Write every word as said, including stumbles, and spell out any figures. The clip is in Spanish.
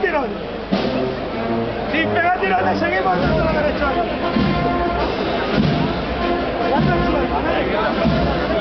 tirones. Sin pegar tirones, seguimos dando la derecha. Ya te suelta, venga.